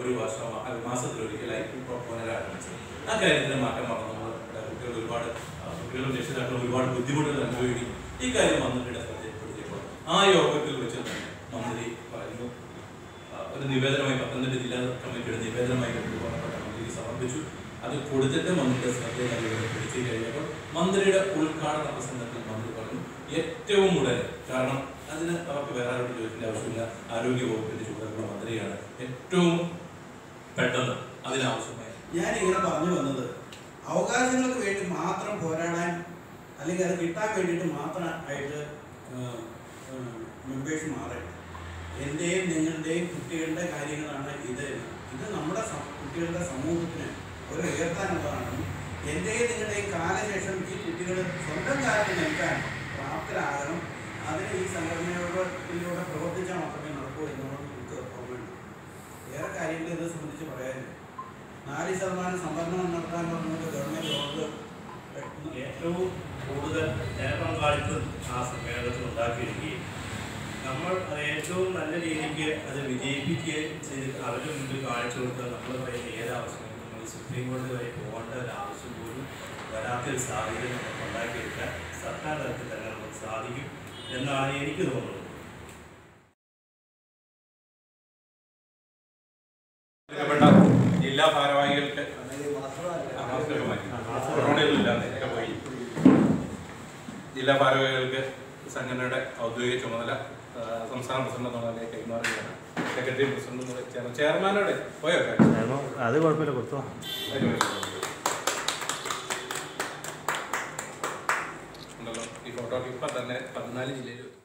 ഒരു വർഷം മാസത്തിലൊരിക്കലായി പുനരാരംഭിച്ചത്. ആ കാര്യത്തിന് മാറ്റം വന്നു. കുട്ടികൾ ഒരുപാട് കുട്ടികളും രക്ഷിതാക്കളും ഒരുപാട് ബുദ്ധിമുട്ടുകൾ അനുഭവിക്കും. ഈ കാര്യം മന്ത്രിയുടെ ശ്രദ്ധയിൽപ്പെടുത്തിയപ്പോൾ ആ യോഗത്തിൽ വെച്ച് തന്നെ മന്ത്രി പറഞ്ഞു, ഒരു നിവേദനമായി പത്തനംതിട്ട ജില്ലാ കമ്മിറ്റിയുടെ നിവേദനമായി ബഹുമാനപ്പെട്ട മന്ത്രിക്ക് സമർപ്പിച്ചു. അത് കൊടുത്തിട്ട് മന്ത്രിയുടെ ശ്രദ്ധയിൽ പിടിച്ചു കഴിഞ്ഞപ്പോൾ മന്ത്രിയുടെ ഉദ്ഘാടന പ്രസംഗത്തിൽ മന്ത്രി പറഞ്ഞു ഏറ്റവും ഉടനെ, കാരണം അതിന് അവർക്ക് വേറെ ആരോട് ചോദിക്കേണ്ട ആവശ്യമില്ല, ആരോഗ്യ വകുപ്പിന്റെ ചുമതലയുള്ള മന്ത്രിയാണ്, ഏറ്റവും പെട്ടെന്ന് അതിനാവശ്യമായി. ഞാനിങ്ങനെ പറഞ്ഞു വന്നത് അവകാശങ്ങൾക്ക് വേണ്ടി മാത്രം പോരാടാൻ അല്ലെങ്കിൽ അത് കിട്ടാൻ വേണ്ടിയിട്ട് മാത്രമായിട്ട് മെമ്പേഴ്സ് മാറരുത്. എൻ്റെയും നിങ്ങളുടെയും കുട്ടികളുടെ കാര്യങ്ങളാണ് ഇത്. നമ്മുടെ കുട്ടികളുടെ സമൂഹത്തിന് ഒരു ഉയർത്താനുള്ളതാണ്. എൻ്റെയും നിങ്ങളുടെയും കാലശേഷം ഈ കുട്ടികൾ സ്വന്തം കാലത്ത് നിൽക്കാൻ പ്രാപ്തരാകണം. അതിന് ഈ സംഘടനയിലൂടെ പ്രവർത്തിച്ചാൽ മാത്രമേ നടക്കൂ എന്നുള്ളത് നമുക്ക് ഓർമ്മയുണ്ട്. വേറെ കാര്യങ്ങൾ ഇത് സംബന്ധിച്ച് പറയാനില്ല. 4% സംവരണം നടത്താൻ പറഞ്ഞുകൊണ്ട് ഗവൺമെൻറ് ഓർഡർ ഏറ്റവും കൂടുതൽ ജനപങ്കാളിത്തം ആ സമ്മേളനത്തിൽ ഉണ്ടാക്കിയിരിക്കുകയും നമ്മൾ അത് ഏറ്റവും നല്ല രീതിക്ക് അത് വിജയിപ്പിക്കുകയും ചെയ്ത് അവരുടെ മുമ്പിൽ കാണിച്ചു കൊടുത്താൽ നമ്മൾ പറയുന്ന ഏതാവശ്യങ്ങളും നമ്മൾ സുപ്രീം കോടതി വരെ പോകേണ്ട ഒരു ആവശ്യം പോലും വരാത്തൊരു സാഹചര്യം നമുക്ക് ഉണ്ടാക്കിയെടുക്കാൻ സർക്കാർ തലത്തിൽ തന്നെ നമുക്ക് സാധിക്കും എന്നാണ് എനിക്ക് തോന്നുന്നത്. ജില്ലാ ഭാരവാഹികൾക്ക് ജില്ലാ ഭാരവാഹികൾക്ക് സംഘടനയുടെ ഔദ്യോഗിക ചുമതല സംസ്ഥാന പ്രസിഡന്റ് എന്നുള്ള നിലയിൽ കൈമാറുകയാണ്. സെക്രട്ടറി പ്രസിഡന്റ് ചെയർമാനോടെ പോയോ? അത് കുഴപ്പമില്ല, കൊടുത്തോ. ഉണ്ടല്ലോ ഈ ഫോട്ടോ ഇപ്പം തന്നെ 14 ജില്ലയിൽ